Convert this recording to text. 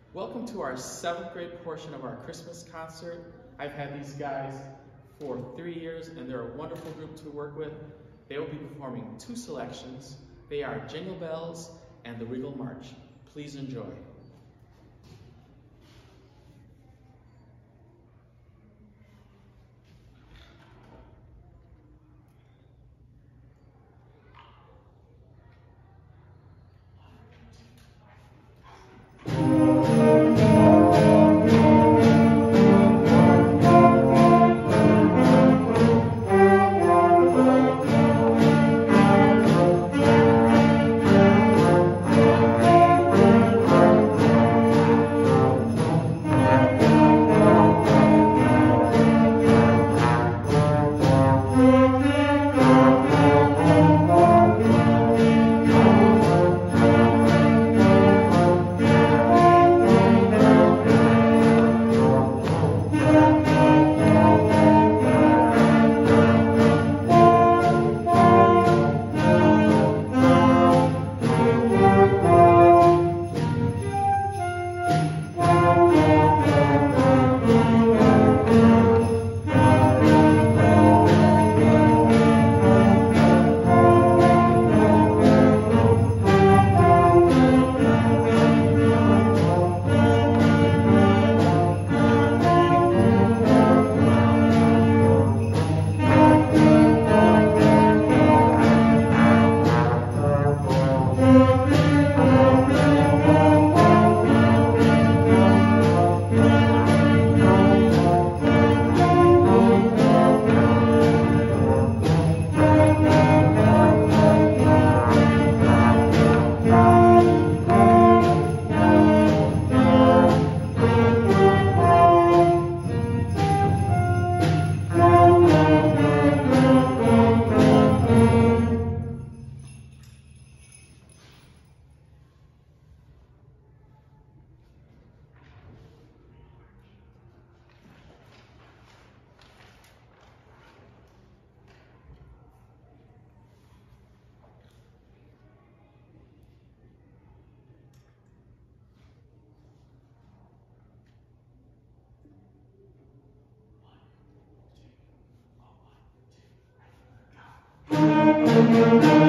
Welcome to our 7th grade portion of our Christmas concert. I've had these guys for 3 years and they're a wonderful group to work with. They will be performing 2 selections. They are Jingle Bells and the Regal March. Please enjoy. Thank you.